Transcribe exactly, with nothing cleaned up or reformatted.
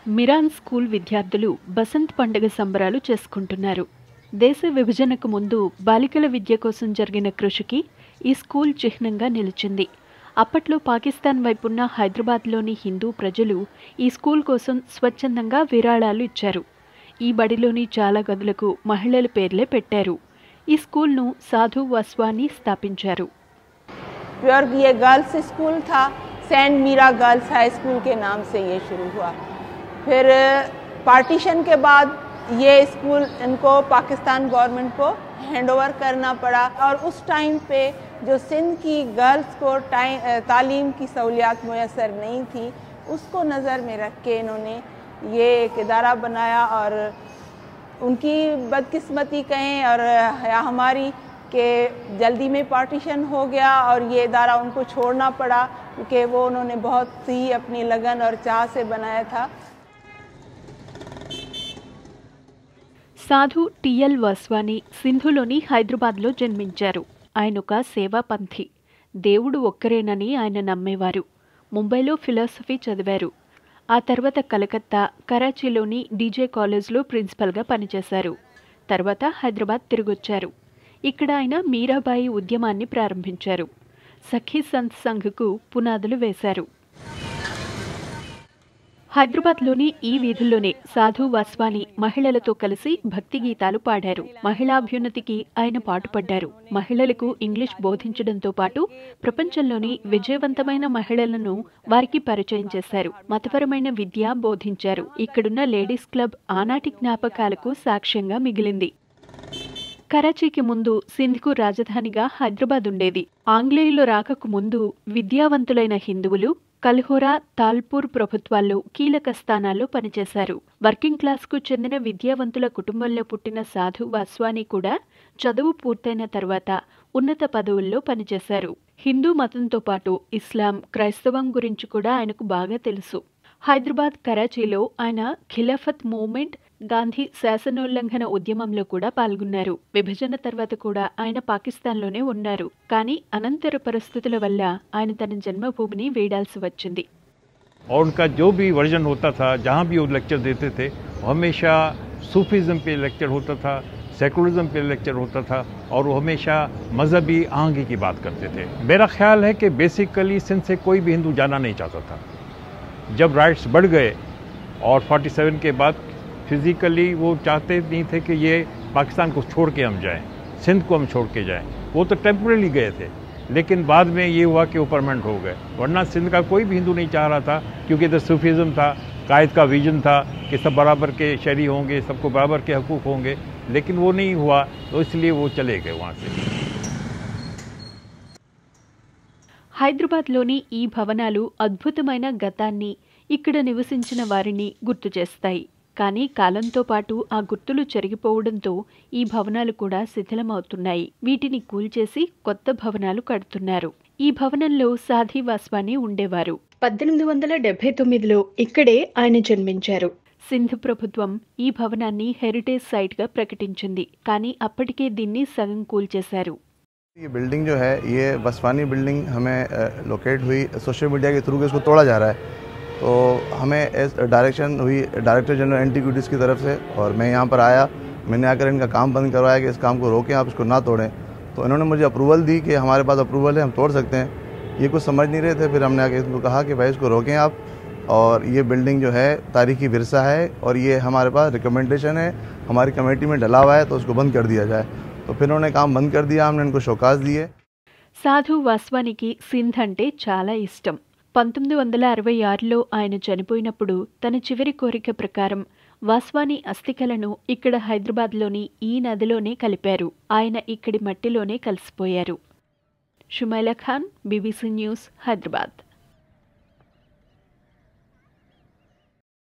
మిరాన్ school విద్యార్థులు బసంత్ పండుగ సంబరాలు చేసుకుంటున్నారు. దేశ విభజనకు ముందు బాలికల విద్య కోసం జరిగిన కృషికి ఈ స్కూల్ చిహ్నంగా నిలిచింది. అప్పట్లో పాకిస్తాన్ వైపున్న హైదరాబాద్లోని హిందూ ప్రజలు ఈ స్కూల్ కోసం స్వచ్ఛందంగా విరాళాలు ఇచ్చారు. ఈ బడిలోని చాలా గదులకు మహిళల పేర్లే పెట్టారు. ఈ స్కూల్ను సాధు వాస్వాని స్థాపించారు. ये गर्ल्स स्कूल था, Saint Meera girls high school के नाम से ये शुरू हुआ. फिर पार्टीशन के बाद ये स्कूल इनको पाकिस्तान गवर्नमेंट को हैंडओवर करना पड़ा और उस टाइम पे जो सिंध की गर्ल्स को टाइम तालीम की सहूलियात मुयसर नहीं थी, उसको नज़र में रख के इन्होंने ये एक इदारा बनाया. और उनकी बदकिस्मती कहें और हमारी कि जल्दी में पार्टीशन हो गया और ये इदारा उनको छोड़ना पड़ा, क्योंकि वो उन्होंने बहुत ही अपनी लगन और चाह से बनाया था. సాధు టిఎల్ వాస్వాని సింధులోని హైదరాబాద్లో జన్మించారు. ఆయన ఒక సేవాపంథి. దేవుడు ఒక్కరేనని ఆయన నమ్మేవారు. ముంబైలో ఫిలాసఫీ చదివారు. ఆ తర్వాత కలకత్తా, కరాచీలోని డీజే కాలేజ్లో ప్రిన్సిపల్గా పనిచేశారు. తర్వాత హైదరాబాద్ తిరిగొచ్చారు. ఇక్కడ ఆయన మీరాబాయి ఉద్యమాన్ని ప్రారంభించారు. సఖీ సంత్ సంఘ్కు పునాదులు వేశారు. హైదరాబాద్లోని ఈ వీధుల్లోనే సాధు వాస్వాని మహిళలతో కలిసి భక్తి గీతాలు పాడారు. మహిళాభ్యున్నతికి ఆయన పాటుపడ్డారు. మహిళలకు ఇంగ్లీష్ బోధించడంతో పాటు ప్రపంచంలోని విజయవంతమైన మహిళలను వారికి పరిచయం చేశారు. మతపరమైన విద్య బోధించారు. ఇక్కడున్న లేడీస్ క్లబ్ ఆనాటి జ్ఞాపకాలకు సాక్ష్యంగా మిగిలింది. కరాచీకి ముందు సింధ్కు రాజధానిగా హైదరాబాద్ ఉండేది. ఆంగ్లేయులు రాకకు ముందు విద్యావంతులైన హిందువులు కల్హోరా, తాల్పూర్ ప్రభుత్వాల్లో కీలక స్థానాల్లో పనిచేశారు. వర్కింగ్ క్లాస్కు చెందిన విద్యావంతుల కుటుంబంలో పుట్టిన సాధు వాస్వాని కూడా చదువు పూర్తయిన తర్వాత ఉన్నత పదవుల్లో పనిచేశారు. హిందూ మతంతో పాటు ఇస్లాం, క్రైస్తవం గురించి కూడా ఆయనకు బాగా తెలుసు. హైదరాబాద్, కరాచీలో ఆయన ఖిలాఫత్ మూవ్మెంట్, గాంధీ శాసనోల్లంఘన ఉద్యమంలో కూడా పాల్గొన్నారు. విభజన తర్వాత కూడా ఆయన పాకిస్తాన్లోనే ఉన్నారు. కానీ అనంతర పరిస్థితుల వల్ల ఆయన తన జన్మభూమిని వీడాల్సి వచ్చింది. और उनका जो भी वर्जन होता था, जहाँ भी वो लेक्चर देते थे, हमेशा सूफीज़म पे लेक्चर होता था, सेकुलरिज्म पे लेक्चर होता था और वो हमेशा मजहबी आंगी की बात करते थे. मेरा ख्याल है कि बेसिकली सिंध से कोई भी हिंदू जाना नहीं चाहता था. जब राइट्स बढ़ गए और सैंतालीस के बाद फिज़िकली वो चाहते नहीं थे कि ये पाकिस्तान को छोड़ के हम जाएं, सिंध को हम छोड़ के जाएं. वो तो टेम्परेरी गए थे, लेकिन बाद में ये हुआ कि वो परमानेंट हो गए. वरना सिंध का कोई भी हिंदू नहीं चाह रहा था, क्योंकि इधर सूफीज़म था, कायद का विजन था कि सब बराबर के शहरी होंगे, सबको बराबर के हकूक़ होंगे, लेकिन वो नहीं हुआ, तो इसलिए वो चले गए वहाँ से. హైదరాబాద్లోని ఈ భవనాలు అద్భుతమైన గతాన్ని, ఇక్కడ నివసించిన వారిని గుర్తు చేస్తాయి. కానీ కాలంతో పాటు ఆ గుర్తులు చెరిగిపోవడంతో ఈ భవనాలు కూడా శిథిలమవుతున్నాయి. వీటిని కూల్చేసి కొత్త భవనాలు కడుతున్నారు. ఈ భవనంలో సాధి వాస్వాని ఉండేవారు. పద్దెనిమిది వందల డెబ్బై తొమ్మిదిలో ఇక్కడే ఆయన జన్మించారు. సింధ్ ప్రభుత్వం ఈ భవనాన్ని హెరిటేజ్ సైట్గా ప్రకటించింది. కానీ అప్పటికే దీన్ని సగం కూల్చేశారు. ये बिल्डिंग जो है, ये वास्वानी बिल्डिंग हमें लोकेट हुई सोशल मीडिया के थ्रू, इसको तोड़ा जा रहा है. तो हमें डायरेक्शन हुई डायरेक्टर जनरल एंटीक्विटीज़ की तरफ से, और मैं यहाँ पर आया. मैंने आकर इनका काम बंद करवाया कि इस काम को रोकें, आप इसको ना तोड़ें. तो इन्होंने मुझे अप्रूवल दी कि हमारे पास अप्रूवल है, हम तोड़ सकते हैं. ये कुछ समझ नहीं रहे थे. फिर हमने आके इनको कहा कि भाई इसको रोकें आप, और ये बिल्डिंग जो है तारीखी विरसा है और ये हमारे पास रिकमेंडेशन है, हमारी कमेटी में डला हुआ है, तो उसको बंद कर दिया जाए. तो फिर उन्होंने काम बंद कर दिया. हमने इनको शौकास दिए. సాధు వాస్వానికి సింధ్ అంటే చాలా ఇష్టం. పంతొమ్మిది వందల అరవై ఆరులో ఆయన చనిపోయినప్పుడు తన చివరి కోరిక ప్రకారం వాస్వాని అస్థికలను ఇక్కడ హైదరాబాద్లోని ఈ నదిలోనే కలిపారు. ఆయన ఇక్కడి మట్టిలోనే కలిసిపోయారు. Shumaila Khan, BBC news, Hyderabad.